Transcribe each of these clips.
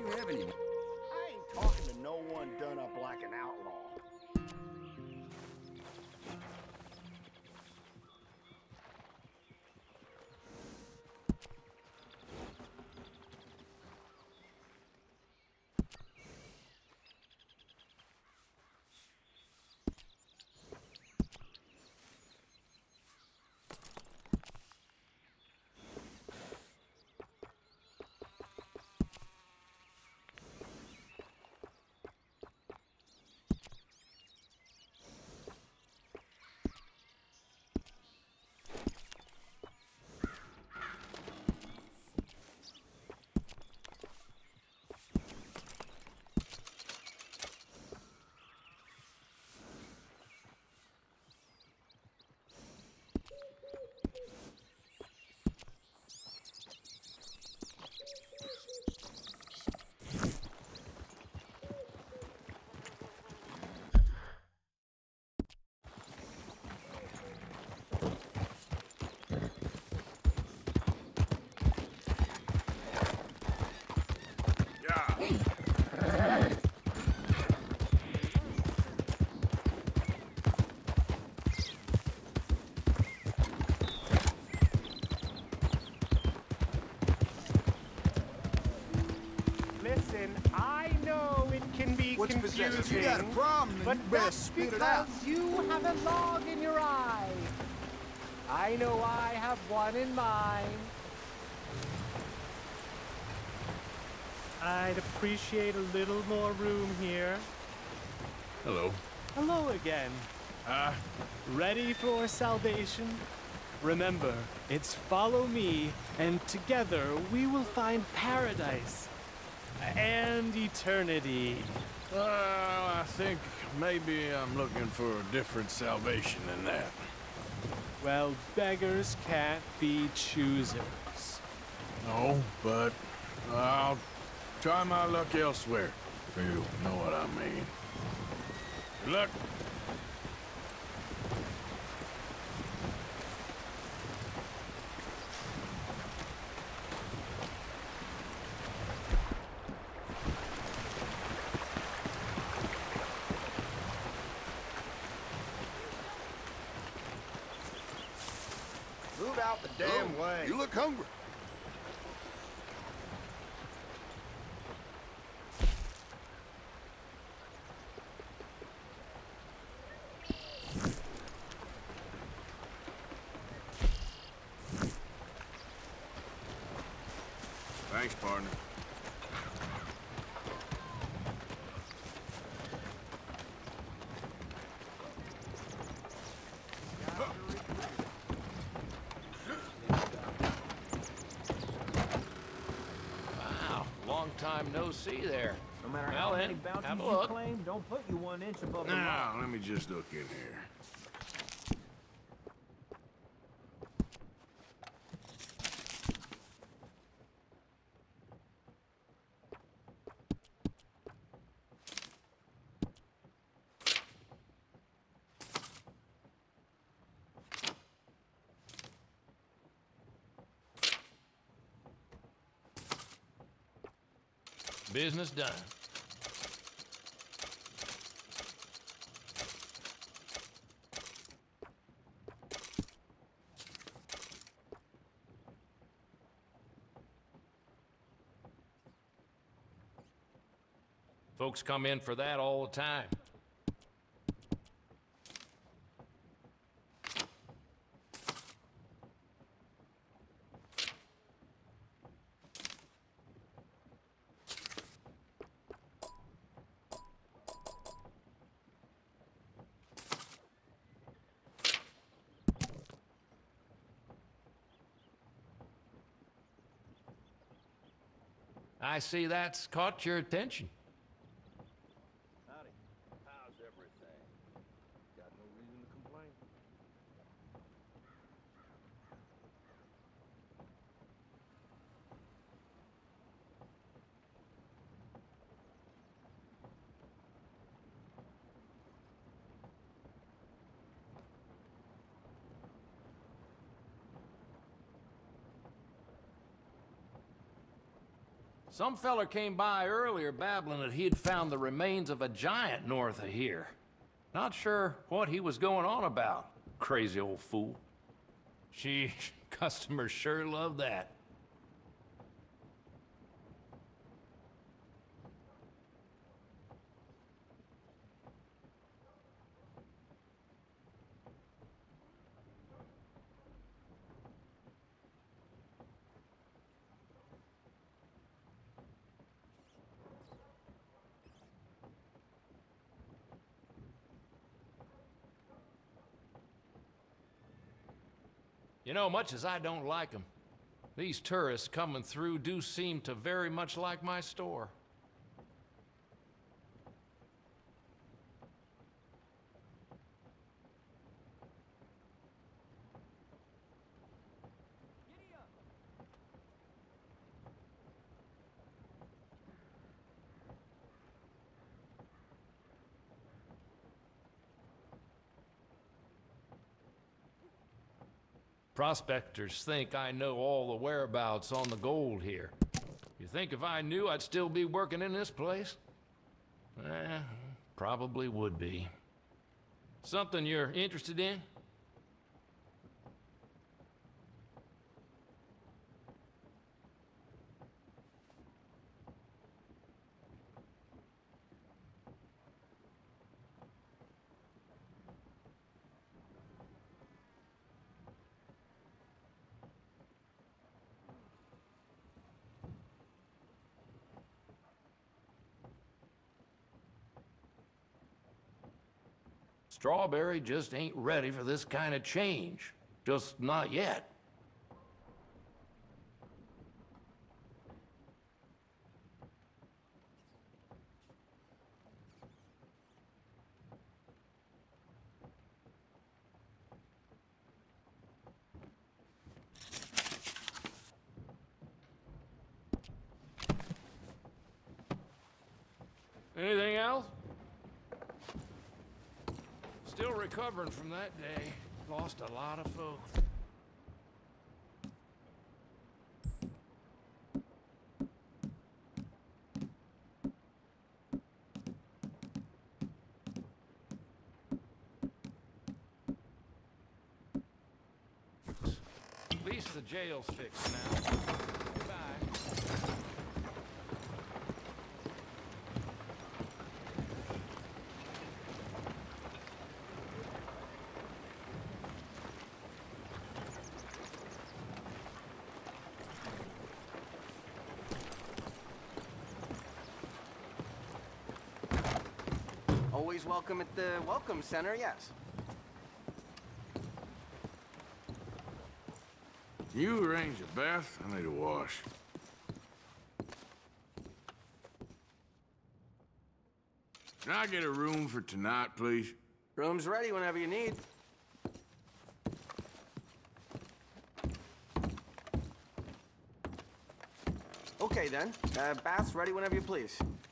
have any... I ain't talking to no one done up like an outlaw. Listen, I know it can be confusing, If you got a problem, then but you better that's spit it because out. you have a log in your eye. I know I have one in mine. I'd appreciate a little more room here. Hello. Hello again. Ready for salvation? Remember, it's follow me, and together we will find paradise. And eternity. Well, I think maybe I'm looking for a different salvation than that. Well, beggars can't be choosers. No, but I'll try my luck elsewhere, if you know what I mean. Good luck. Move out the damn way. You look hungry. Thanks, partner. Wow, long time no see there. No matter Well how many then, bounties have a you look. claim, don't put you 1 inch above the law. Now, let me just look in here. Business done. Folks come in for that all the time. I see that's caught your attention. Howdy. How's everything? Got no reason to complain. Some feller came by earlier babbling that he had found the remains of a giant north of here. Not sure what he was going on about. Crazy old fool. Sheesh, customers sure love that. You know, much as I don't like them, these tourists coming through do seem to very much like my store. Prospectors think I know all the whereabouts on the gold here. You think if I knew I'd still be working in this place? Probably would be. Something you're interested in? Strawberry just ain't ready for this kind of change. Just not yet. Anything else? Still recovering from that day. Lost a lot of folks. At least the jail's fixed now. Goodbye. Always welcome at the Welcome Center, yes. You arrange a bath? I need a wash. Can I get a room for tonight, please? Room's ready whenever you need. Okay then, bath's ready whenever you please.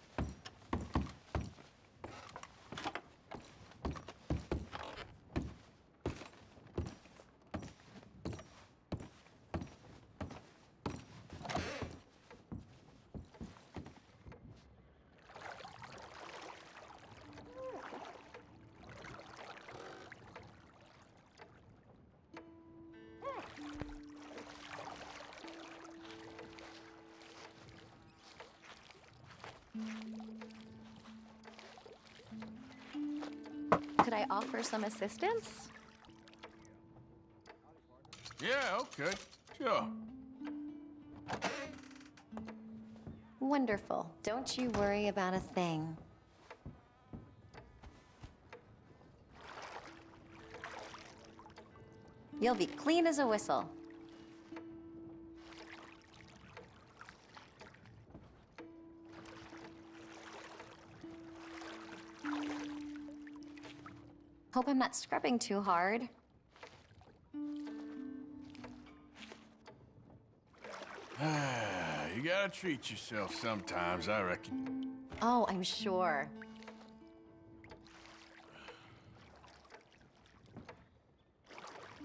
Could I offer some assistance? Yeah, okay. Sure. Wonderful. Don't you worry about a thing. You'll be clean as a whistle. Hope I'm not scrubbing too hard. You gotta treat yourself sometimes, I reckon. Oh, I'm sure.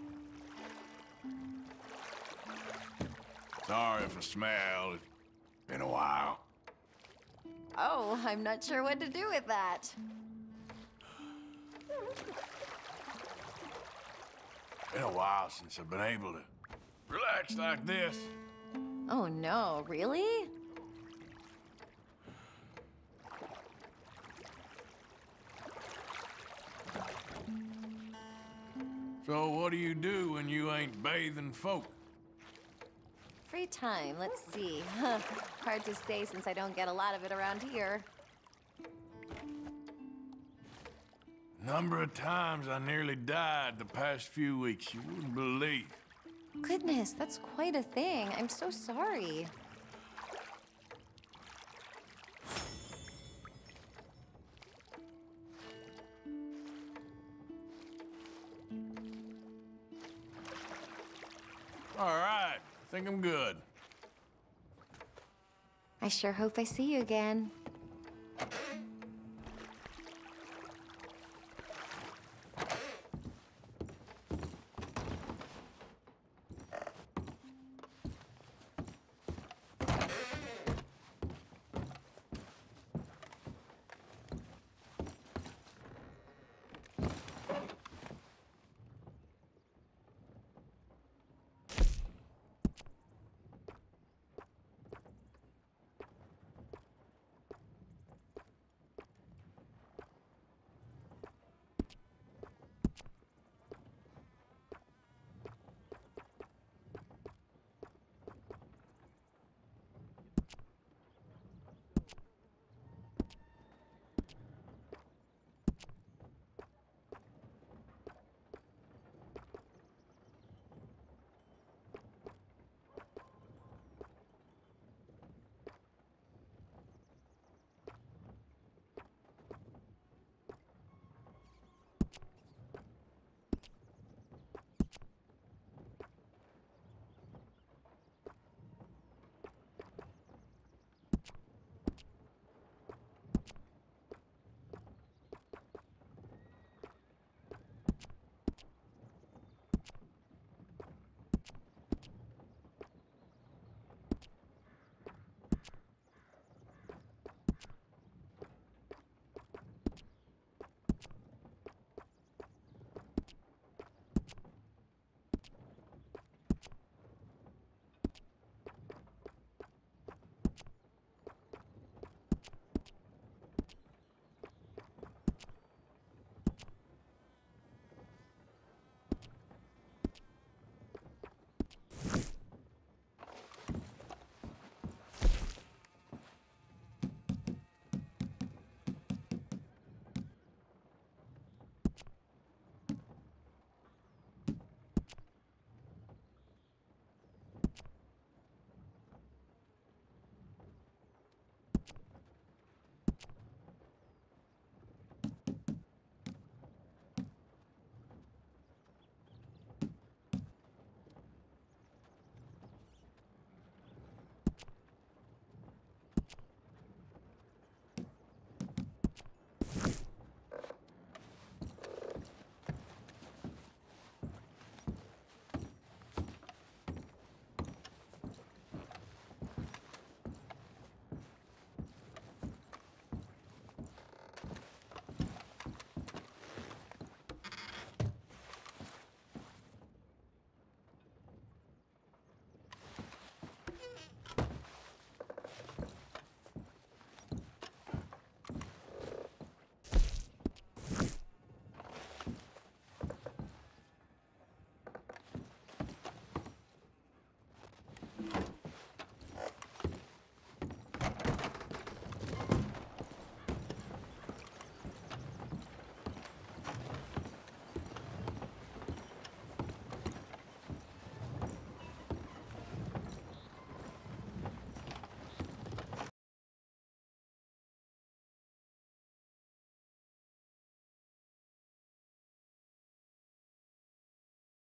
Sorry if I smell. Been a while. Oh, I'm not sure what to do with that. Been a while since I've been able to relax like this. Oh no, really? So what do you do when you ain't bathing folk? Free time, let's see. Hard to say since I don't get a lot of it around here. Number of times I nearly died the past few weeks, you wouldn't believe. Goodness, that's quite a thing. I'm so sorry. All right, I think I'm good. I sure hope I see you again.